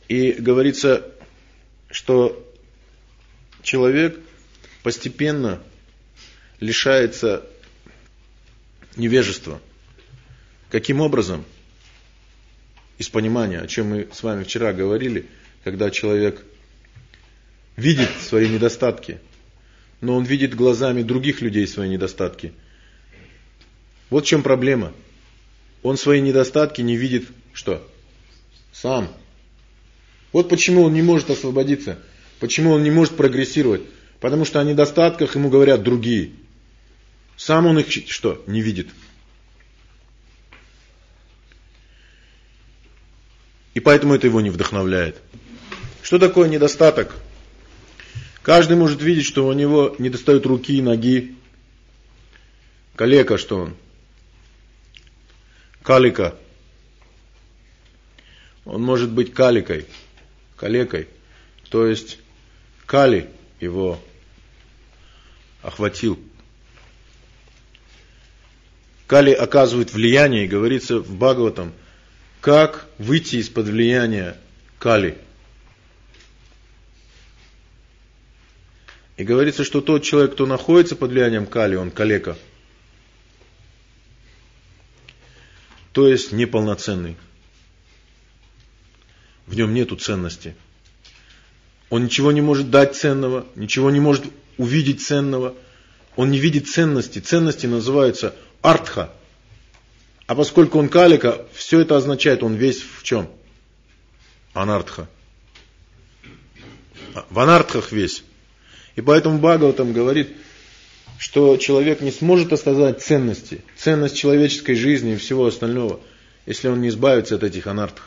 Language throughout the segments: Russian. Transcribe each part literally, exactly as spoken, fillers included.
И говорится, что человек постепенно лишается невежества. Каким образом? Из понимания, о чем мы с вами вчера говорили, когда человек видит свои недостатки, но он видит глазами других людей свои недостатки. Вот в чем проблема. Он свои недостатки не видит, что? Сам. Вот почему он не может освободиться, почему он не может прогрессировать. Потому что о недостатках ему говорят другие. Сам он их что? Не видит. И поэтому это его не вдохновляет. Что такое недостаток? Каждый может видеть, что у него недостают руки, ноги. Калека, что он? Калика. Он может быть каликой, калекой. То есть кали его охватил. Кали оказывает влияние, и говорится в Бхагаватам, как выйти из-под влияния кали. И говорится, что тот человек, кто находится под влиянием кали, он калека. То есть неполноценный. В нем нету ценности. Он ничего не может дать ценного, ничего не может увидеть ценного. Он не видит ценности. Ценности называются артха. А поскольку он калика, все это означает, он весь в чем? Анартха. В анартхах весь. И поэтому Бхагаватам говорит, что человек не сможет осознать ценности, ценность человеческой жизни и всего остального, если он не избавится от этих анартх.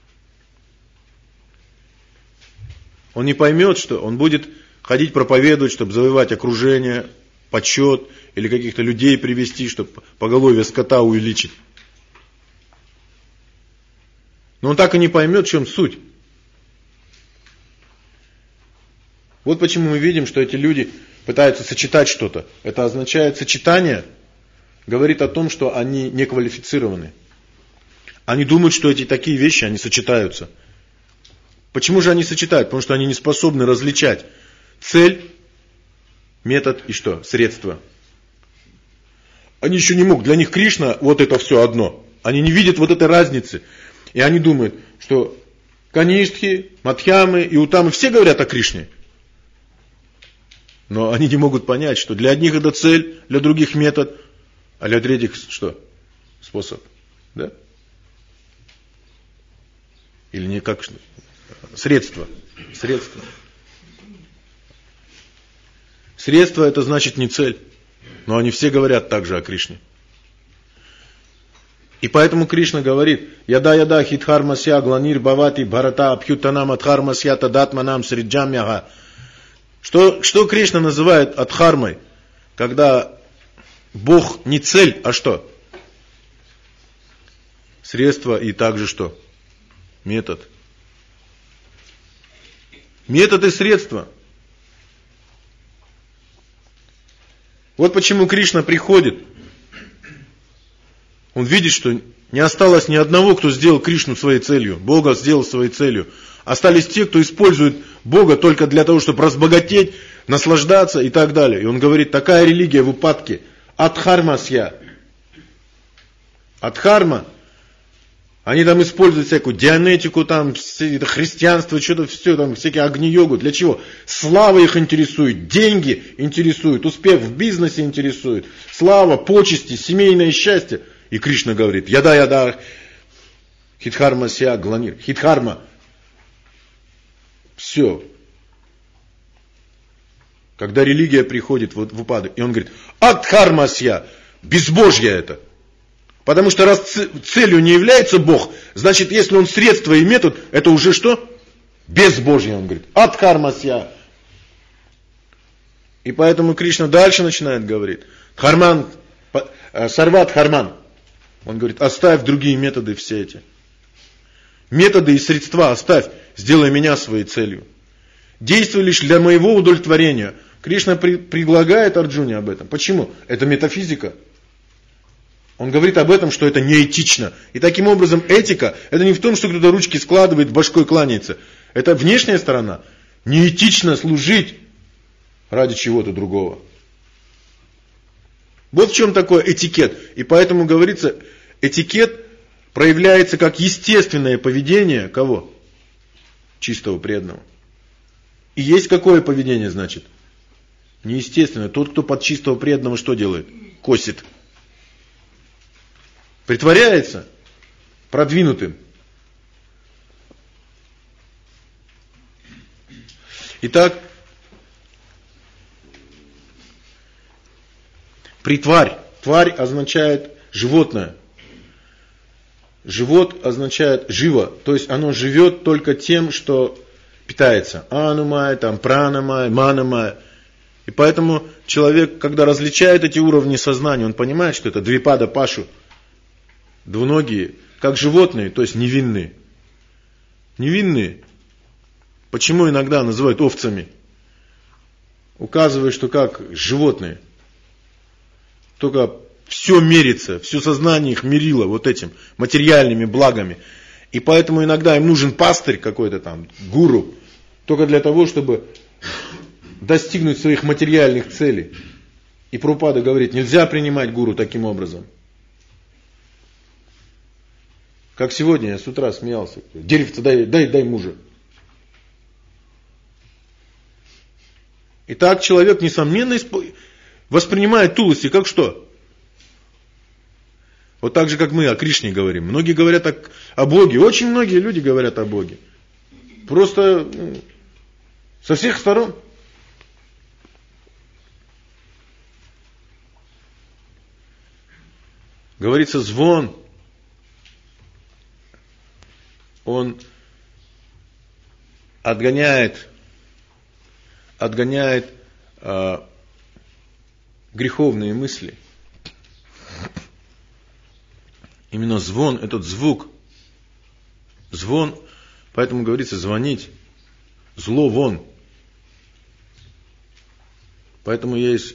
Он не поймет, что он будет ходить проповедовать, чтобы завоевать окружение, почет, или каких-то людей привести, чтобы поголовье скота увеличить. Но он так и не поймет, в чем суть. Вот почему мы видим, что эти люди пытаются сочетать что-то. Это означает, сочетание говорит о том, что они не квалифицированы. Они думают, что эти такие вещи, они сочетаются. Почему же они сочетают? Потому что они не способны различать цель, метод и что? Средство. Они еще не могут. Для них Кришна вот это все одно. Они не видят вот этой разницы. И они думают, что канистхи, мадхьямы и утамы все говорят о Кришне. Но они не могут понять, что для одних это цель, для других метод, а для третьих что? Способ. Да? Или не как что? Средство. Средство. Средство это значит не цель. Но они все говорят также о Кришне. И поэтому Кришна говорит, яда-яда хитхармасья гланир бавати бхарата абхютанам адхармасья тадатманам сриджамьяха. Что, что Кришна называет адхармой? Когда Бог не цель, а что? Средство и также что? Метод. Метод и средство. Вот почему Кришна приходит. Он видит, что не осталось ни одного, кто сделал Кришну своей целью. Бога сделал своей целью. Остались те, кто использует Бога только для того, чтобы разбогатеть, наслаждаться и так далее. И он говорит, такая религия в упадке. Адхармасья. Адхарма. Они там используют всякую дианетику, там, христианство, что-то все, там, всякие агни-йогу. Для чего? Слава их интересует, деньги интересуют, успех в бизнесе интересует, слава, почести, семейное счастье. И Кришна говорит, яда-яда, хитхарма ся гланир. Хитхарма. Все. Когда религия приходит в, в упадок, и он говорит, адхарма ся, безбожье это. Потому что раз целью не является Бог, значит, если он средство и метод, это уже что? Безбожье, он говорит. Адхарма ся. И поэтому Кришна дальше начинает говорить. Харман, сарват харман. Он говорит, оставь другие методы все эти. Методы и средства оставь, сделай меня своей целью. Действуй лишь для моего удовлетворения. Кришна при, предлагает Арджуне об этом. Почему? Это метафизика. Он говорит об этом, что это неэтично. И таким образом этика, это не в том, что кто-то ручки складывает, башкой кланяется. Это внешняя сторона. Неэтично служить ради чего-то другого. Вот в чем такой этикет. И поэтому говорится, этикет проявляется как естественное поведение кого? Чистого преданного. И есть какое поведение, значит? Неестественное. Тот, кто под чистого преданного что делает? Косит. Притворяется продвинутым. Итак, притварь. Тварь означает животное. Живот означает живо. То есть оно живет только тем, что питается. Анумай, там пранамай, манамай. И поэтому человек, когда различает эти уровни сознания, он понимает, что это двипада пашу. Двуногие, как животные, то есть невинные. Невинные. Почему иногда называют овцами? Указывая, что как животные. Только все мерится, все сознание их мерило вот этим материальными благами. И поэтому иногда им нужен пастырь какой-то там, гуру, только для того, чтобы достигнуть своих материальных целей. И Прабхупада говорит, нельзя принимать гуру таким образом. Как сегодня я с утра смеялся. Деревце, дай, дай, дай мужа. Итак, человек, несомненно, воспринимает тулости как что? Вот так же, как мы о Кришне говорим. Многие говорят о, о Боге. Очень многие люди говорят о Боге. Просто ну, со всех сторон. Говорится, звон. Он отгоняет, отгоняет э, греховные мысли. Именно звон, этот звук, звон, поэтому говорится звонить, зло вон. Поэтому есть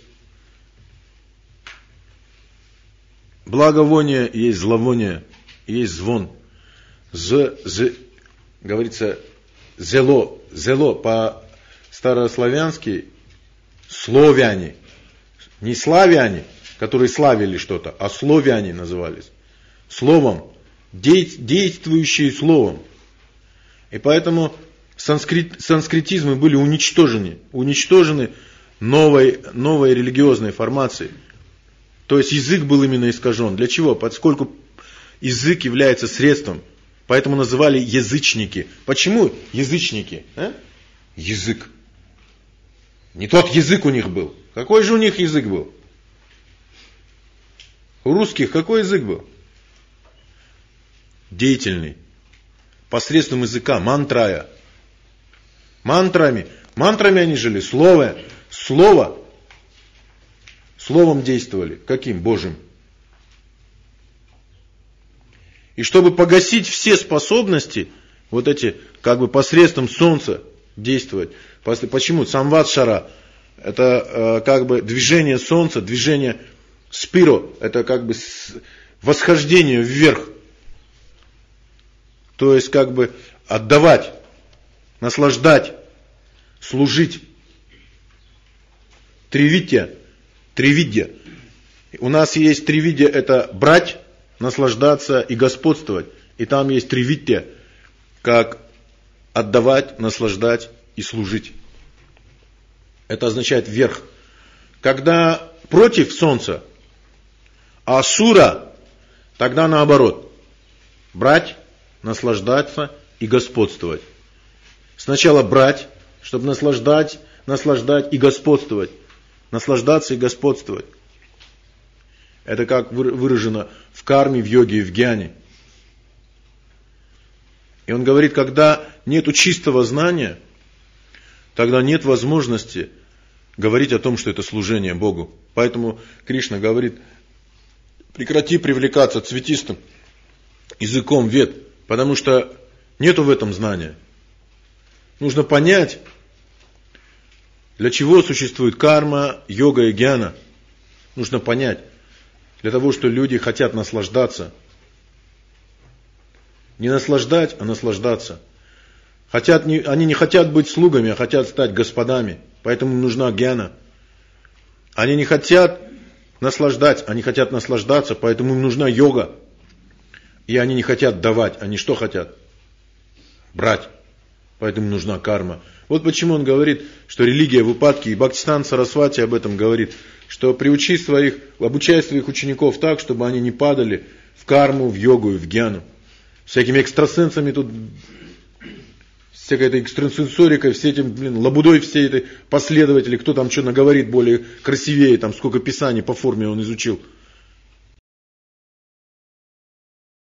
благовоние, есть зловоние, есть звон. З, з, говорится, зело, зело, по-старославянски словяне. Не славяне, которые славили что-то, а словяне назывались. Словом, действующие словом. И поэтому санскрит, санскритизмы были уничтожены, уничтожены новой, новой религиозной формацией. То есть язык был именно искажен. Для чего? Поскольку язык является средством. Поэтому называли язычники. Почему язычники? А? Язык. Не тот язык у них был. Какой же у них язык был? У русских какой язык был? Деятельный. Посредством языка, мантрая. Мантрами. Мантрами они жили. Слово. Слово. Словом действовали. Каким? Божьим. И чтобы погасить все способности, вот эти, как бы посредством солнца действовать. Почему? Самватсара, это э, как бы движение солнца, движение спиро, это как бы восхождение вверх. То есть как бы отдавать, наслаждать, служить. Тривидья, тривидья. У нас есть тривидья, это брать, наслаждаться и господствовать. И там есть тривидья, как отдавать, наслаждать и служить. Это означает вверх. Когда против солнца, асура, тогда наоборот. Брать, наслаждаться и господствовать. Сначала брать, чтобы наслаждать, наслаждать и господствовать. Наслаждаться и господствовать. Это как выражено в карме, в йоге и в гьяне. И он говорит, когда нет чистого знания, тогда нет возможности говорить о том, что это служение Богу. Поэтому Кришна говорит, прекрати привлекаться цветистым языком вед, потому что нету в этом знания. Нужно понять, для чего существует карма, йога и гьяна. Нужно понять. Для того, что люди хотят наслаждаться. Не наслаждать, а наслаждаться. Хотят не, они не хотят быть слугами, а хотят стать господами. Поэтому нужна гьяна. Они не хотят наслаждать, они хотят наслаждаться, поэтому им нужна йога. И они не хотят давать, они что хотят? Брать. Поэтому нужна карма. Вот почему он говорит, что религия в упадке, и Бхактисиданта Сарасвати об этом говорит, что приучи своих, обучай своих учеников так, чтобы они не падали в карму, в йогу и в гьяну. Всякими экстрасенсами тут, всякой этой экстрасенсорикой, все этим, блин, лабудой всей этой последователи, кто там что наговорит более красивее, там сколько писаний по форме он изучил.